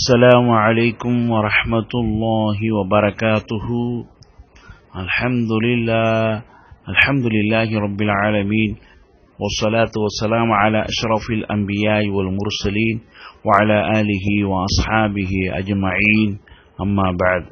السلام عليكم ورحمة الله وبركاته. الحمد لله رب العالمين، والصلاة والسلام على أشرف الأنبياء والمرسلين وعلى آله وأصحابه أجمعين. أما بعد.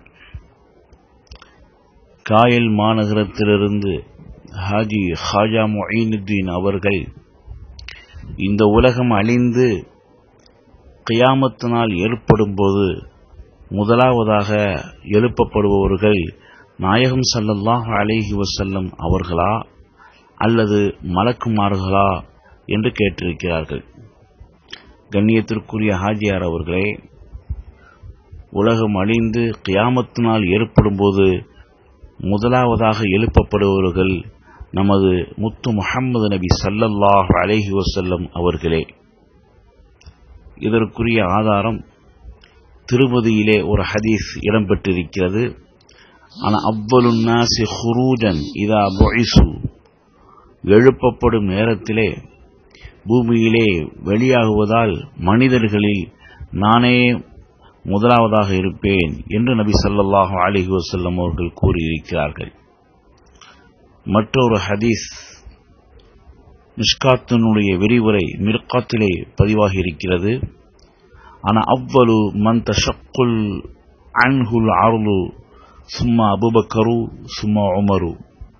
காயல் மாநகரத்திலிருந்து ஹாஜி ஹாஜா முஈனுத்தீன் அவர்கள் இந்த உலகம் அழிந்து கியாமத் நாள் ஏற்படும்போது முதலாவதாக எழுப்பப்படுபவர்கள் நாயகம் ஸல்லல்லாஹு அலைஹி வஸல்லம் அவர்களா அல்லது மலக்குமார்களா என்று கேட்டிருக்கிறார்கள். கண்ணியத்திற்குரிய ஹாஜியார் அவர்களே, உலகம் அழிந்து கியாமத் நாள் ஏற்படும்போது முதலாவதாக எழுப்பப்படுபவர்கள் நமது முத்து முஹம்மது நபி ஸல்லல்லாஹு அலைஹி வஸல்லம் அவர்களே. இதற்குரிய ஆதாரம் திருமதியிலே ஒரு ஹதீஸ் இடம்பெற்றிருக்கிறது. ஆனா அவ்வலுன் நாஸி ஹுரூஜன் இதா புஇஸு, எழுப்பப்படும் நேரத்திலே பூமியிலே வெளியாகுவதால் மனிதர்களில் நானே முதலாவதாக இருப்பேன் என்று நபி ஸல்லல்லாஹு அலைஹி வஸல்லம் அவர்கள் கூறியிருக்கிறார்கள். மற்றொரு ஹதீஸ் மிஷ்காத்தினுடைய விரிவுரை மிர்காத்திலே பதிவாகி இருக்கிறது. ஆனா அவ்வலு மன் தஷக்குல் அன்ஹுல் அர்லு சும்மா அபூபக்கரு சும்மா உமரு,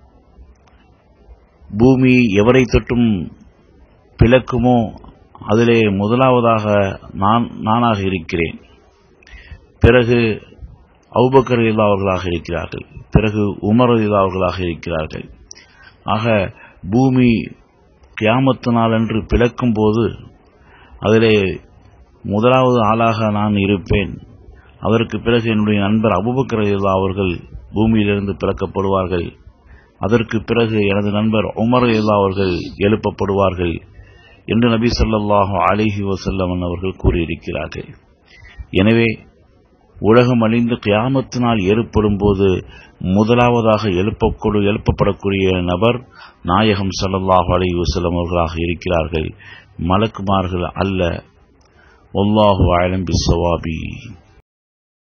பூமி எவரை தொட்டும் பிளக்குமோ அதிலே முதலாவதாக நானாக இருக்கிறேன், பிறகு அபூபக்கர் ரலியல்லாஹு அவர்களாக இருக்கிறார்கள், பிறகு உமர் ரலியல்லாஹு அவர்களாக இருக்கிறார்கள். ஆக பூமி கியாமத்து நாளன்று பிளக்கும் போது அதிலே முதலாவது ஆளாக நான் இருப்பேன். அதற்கு பிறகு என்னுடைய நண்பர் அபூபக்கர் ரலியல்லாஹு அவர்கள் பூமியிலிருந்து பிளக்கப்படுவார்கள். அதற்கு பிறகு எனது நண்பர் உமர் ரலியல்லாஹு அவர்கள் எழுப்பப்படுவார்கள் என்று நபி ஸல்லல்லாஹு அலைஹி வஸல்லம் அவர்கள் கூறியிருக்கிறார்கள். எனவே உலகம் அழிந்து கியாமத்து நாள் ஏற்படும் போது முதலாவதாக எழுப்பப்படக்கூடிய நபர் நாயகம் ஸல்லல்லாஹு அலைஹி வஸல்லம் அவர்களாக இருக்கிறார்கள், மலக்குமார்கள் அல்ல. வல்லாஹு அலம் பிஸ்ஸவாபி.